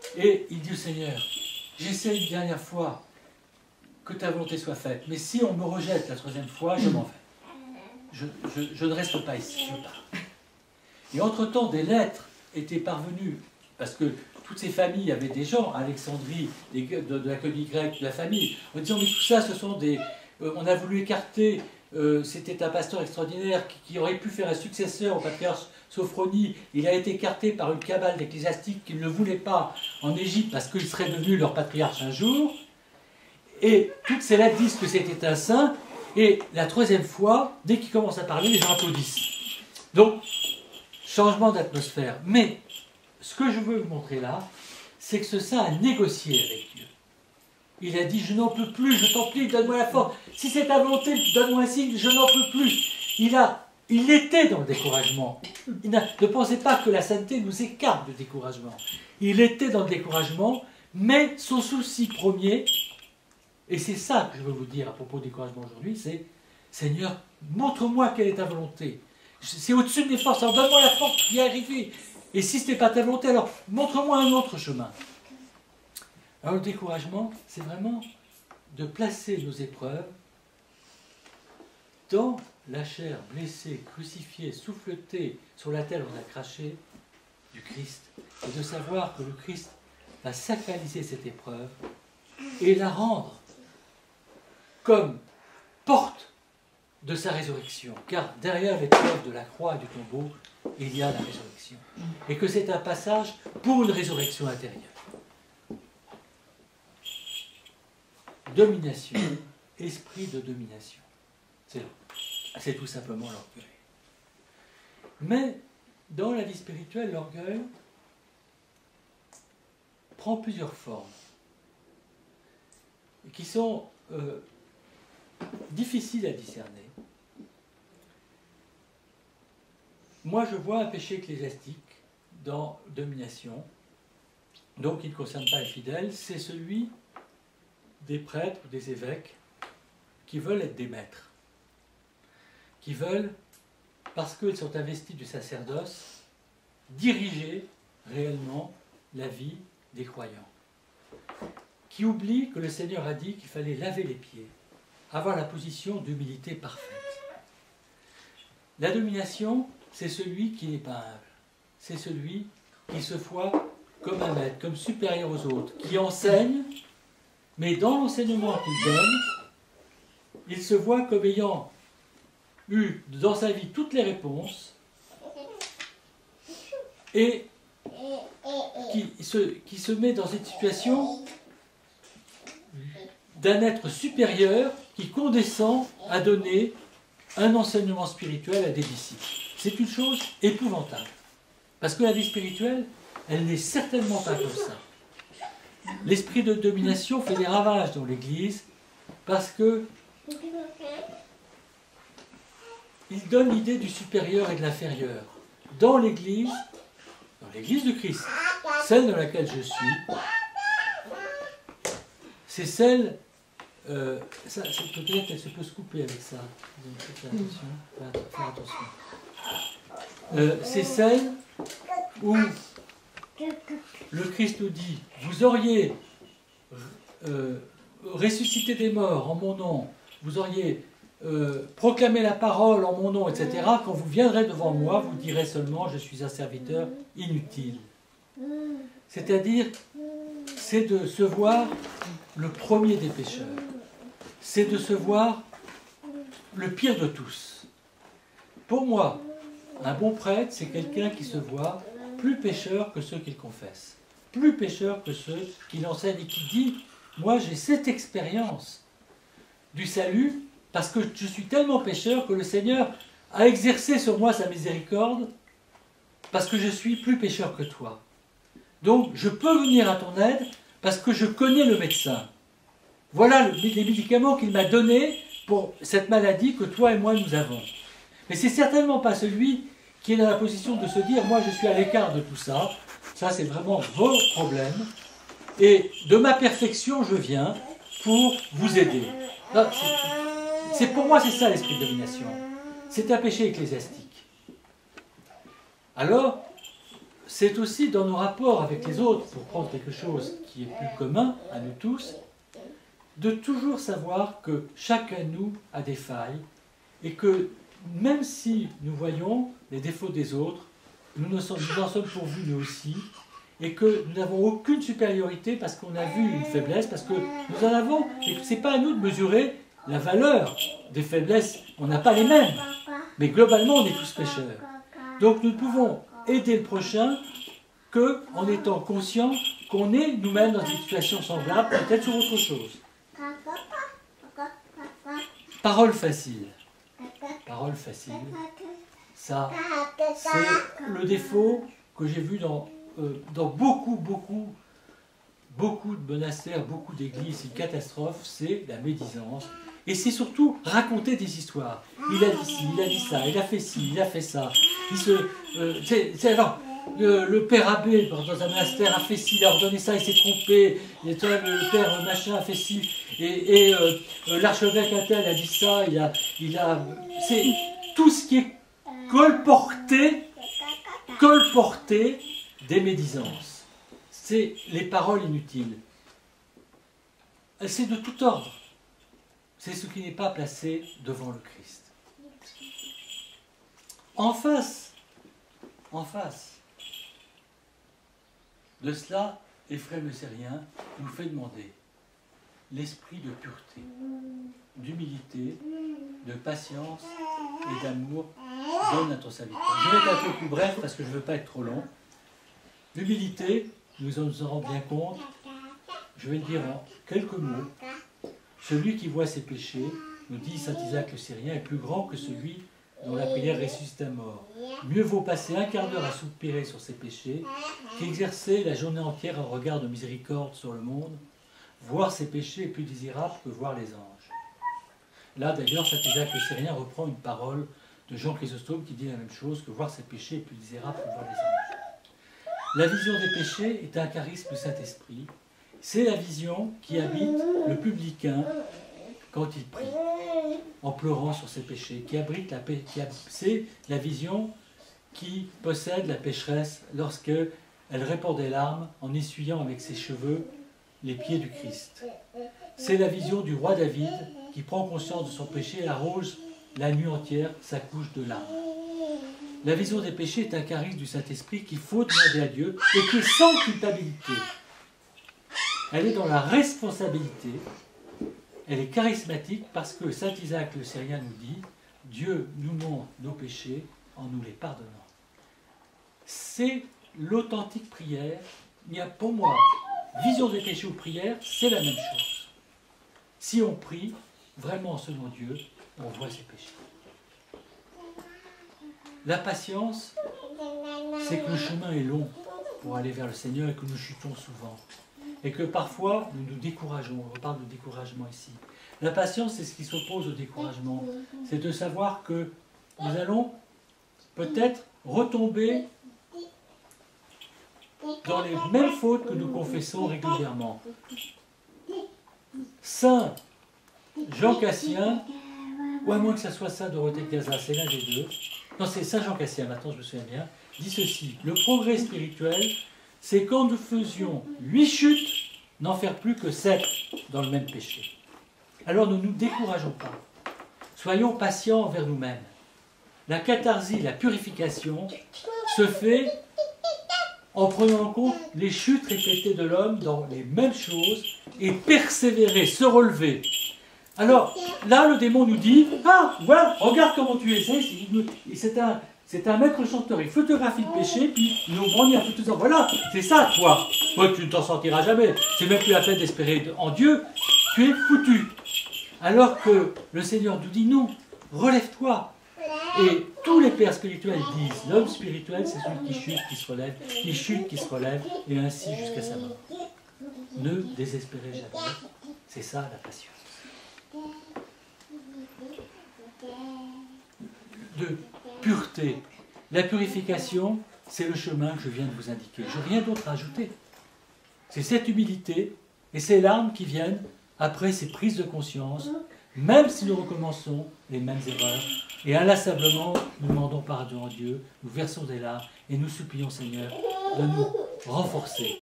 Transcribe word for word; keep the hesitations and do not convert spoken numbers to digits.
Et il dit au Seigneur, j'essaie une dernière fois que ta volonté soit faite, mais si on me rejette la troisième fois, je m'en vais. Je, je, je ne reste pas ici, je pars. Et entre-temps, des lettres étaient parvenues, parce que toutes ces familles avaient des gens, à Alexandrie, des, de, de la colonie grecque, de la famille, en disant, mais tout ça, ce sont des... Euh, on a voulu écarter, euh, c'était un pasteur extraordinaire qui, qui aurait pu faire un successeur au patriarche Sophronie. Il a été écarté par une cabale ecclésiastique qui ne le voulait pas en Égypte, parce qu'il serait devenu leur patriarche un jour. Et toutes ces lettres disent que c'était un saint, et la troisième fois, dès qu'il commence à parler, les gens applaudissent. Donc, changement d'atmosphère. Mais, ce que je veux vous montrer là, c'est que ce saint a négocié avec Dieu. Il a dit, je n'en peux plus, je t'en prie, donne-moi la force. Si c'est ta volonté, donne-moi un signe, je n'en peux plus. Il, a, il était dans le découragement. Il ne pensez pas que la sainteté nous écarte du découragement. Il était dans le découragement, mais son souci premier, et c'est ça que je veux vous dire à propos du découragement aujourd'hui, c'est, Seigneur, montre-moi quelle est ta volonté. C'est au-dessus de mes forces, alors donne-moi la force d'y arriver. Et si ce n'est pas ta volonté, alors montre-moi un autre chemin. Alors le découragement, c'est vraiment de placer nos épreuves dans la chair blessée, crucifiée, souffletée, sur laquelle on a craché du Christ, et de savoir que le Christ va sacraliser cette épreuve et la rendre comme porte de sa résurrection. Car derrière l'épreuve de la croix et du tombeau, il y a la résurrection. Et que c'est un passage pour une résurrection intérieure. Domination, esprit de domination. C'est, c'est tout simplement l'orgueil. Mais dans la vie spirituelle, l'orgueil prend plusieurs formes qui sont euh, difficiles à discerner. Moi, je vois un péché ecclésiastique dans domination, donc il ne concerne pas les fidèles, c'est celui des prêtres ou des évêques qui veulent être des maîtres, qui veulent, parce qu'ils sont investis du sacerdoce, diriger réellement la vie des croyants, qui oublient que le Seigneur a dit qu'il fallait laver les pieds, avoir la position d'humilité parfaite. La domination, c'est celui qui n'est pas humble, c'est celui qui se voit comme un maître, comme supérieur aux autres, qui enseigne, mais dans l'enseignement qu'il donne, il se voit comme ayant eu dans sa vie toutes les réponses et qui se, qui se met dans cette situation d'un être supérieur qui condescend à donner un enseignement spirituel à des disciples. C'est une chose épouvantable. Parce que la vie spirituelle, elle n'est certainement pas comme ça. L'esprit de domination fait des ravages dans l'Église parce que il donne l'idée du supérieur et de l'inférieur. Dans l'Église, dans l'Église de Christ, celle dans laquelle je suis, c'est celle, euh, ça, peut-être qu'elle se peut se couper avec ça. Faire attention. Faire attention. Euh, c'est celle où le Christ nous dit, vous auriez euh, ressuscité des morts en mon nom, vous auriez euh, proclamé la parole en mon nom, et cetera. Quand vous viendrez devant moi, vous direz seulement, je suis un serviteur inutile. C'est-à-dire, c'est de se voir le premier des pécheurs. C'est de se voir le pire de tous. Pour moi, un bon prêtre, c'est quelqu'un qui se voit plus pécheur que ceux qu'il confesse, plus pécheur que ceux qu'il enseigne et qui dit, moi j'ai cette expérience du salut parce que je suis tellement pécheur que le Seigneur a exercé sur moi sa miséricorde parce que je suis plus pécheur que toi. Donc je peux venir à ton aide parce que je connais le médecin. Voilà les médicaments qu'il m'a donnés pour cette maladie que toi et moi nous avons. Mais c'est certainement pas celui qui est dans la position de se dire, moi je suis à l'écart de tout ça, ça c'est vraiment vos problèmes, et de ma perfection je viens pour vous aider. C'est pour moi c'est ça l'esprit de domination. C'est un péché ecclésiastique. Alors, c'est aussi dans nos rapports avec les autres, pour prendre quelque chose qui est plus commun à nous tous, de toujours savoir que chacun de nous a des failles et que même si nous voyons les défauts des autres, nous, ne sommes, nous en sommes pourvus nous aussi, et que nous n'avons aucune supériorité parce qu'on a vu une faiblesse, parce que nous en avons, et que ce n'est pas à nous de mesurer la valeur des faiblesses, on n'a pas les mêmes, mais globalement on est tous pécheurs. Donc nous ne pouvons aider le prochain qu'en étant conscients qu'on est nous-mêmes dans une situation semblable, peut-être sur autre chose. Parole facile. Parole facile. Ça, c'est le défaut que j'ai vu dans, euh, dans beaucoup, beaucoup, beaucoup de monastères, beaucoup d'églises. Une catastrophe, c'est la médisance. Et c'est surtout raconter des histoires. Il a dit ci, il a dit ça, il a fait ci, il a fait ça. Il se, euh, c'est, c'est, alors, le, le père abbé dans un monastère a fait ci, il a ordonné ça, il s'est trompé. Et toi, le père machin a fait ci. Et, et euh, l'archevêque Attel a dit ça. Il a, il a, c'est tout ce qui est colporté, colporté des médisances. C'est les paroles inutiles. C'est de tout ordre. C'est ce qui n'est pas placé devant le Christ. En face, en face de cela, Éphrem le Syrien nous fait demander l'esprit de pureté, d'humilité, de patience et d'amour donne à ton serviteur. Je vais être un peu plus bref parce que je ne veux pas être trop long. L'humilité, nous en nous en rendons bien compte, je vais le dire en quelques mots. Celui qui voit ses péchés, nous dit saint Isaac le Syrien, est plus grand que celui dont la prière ressuscite un mort. Mieux vaut passer un quart d'heure à soupirer sur ses péchés qu'exercer la journée entière un regard de miséricorde sur le monde. Voir ses péchés est plus désirable que voir les anges. Là, d'ailleurs, saint Isaac le Syrien reprend une parole de Jean Chrysostome qui dit la même chose, que voir ses péchés est plus désirable que voir les anges. La vision des péchés est un charisme du Saint-Esprit. C'est la vision qui habite le publicain quand il prie, en pleurant sur ses péchés, qui abrite la paix. C'est la vision qui possède la pécheresse lorsqu'elle répand des larmes en essuyant avec ses cheveux les pieds du Christ. C'est la vision du roi David qui prend conscience de son péché et arrose la nuit entière sa couche de larmes. La vision des péchés est un charisme du Saint-Esprit qu'il faut demander à Dieu et qui est sans culpabilité. Elle est dans la responsabilité, elle est charismatique parce que saint Isaac le Syrien nous dit « Dieu nous montre nos péchés en nous les pardonnant ». C'est l'authentique prière. Il y a pour moi, vision des péchés ou prière, c'est la même chose. Si on prie vraiment selon Dieu, on voit ses péchés. La patience, c'est que le chemin est long pour aller vers le Seigneur et que nous chutons souvent. Et que parfois, nous nous décourageons. On reparle de découragement ici. La patience, c'est ce qui s'oppose au découragement. C'est de savoir que nous allons peut-être retomber dans les mêmes fautes que nous confessons régulièrement. Saint Jean Cassien, ou à moins que ce soit Saint Dorothée de Gaza, c'est l'un des deux. Non, c'est Saint Jean Cassien, maintenant je me souviens bien, dit ceci: le progrès spirituel, c'est quand nous faisions huit chutes, n'en faire plus que sept dans le même péché. Alors ne nous décourageons pas. Soyons patients envers nous-mêmes. La catharsis, la purification, se fait en prenant en compte les chutes répétées de l'homme dans les mêmes choses et persévérer, se relever. Alors là, le démon nous dit « Ah, voilà, regarde comment tu es. » C'est un... C'est un maître chanteur, il photographie le péché, puis il nous brandit un peu tout ça. Voilà, c'est ça, toi. Toi, tu ne t'en sortiras jamais. C'est même plus la peine d'espérer en Dieu. Tu es foutu. Alors que le Seigneur nous dit non, relève-toi. Et tous les pères spirituels disent l'homme spirituel, c'est celui qui chute, qui se relève, qui chute, qui se relève, et ainsi jusqu'à sa mort. Ne désespérez jamais. C'est ça la patience. De pureté. La purification, c'est le chemin que je viens de vous indiquer. Je n'ai rien d'autre à ajouter. C'est cette humilité et ces larmes qui viennent après ces prises de conscience, même si nous recommençons les mêmes erreurs. Et inlassablement, nous demandons pardon à Dieu, nous versons des larmes Et nous supplions, Seigneur, de nous renforcer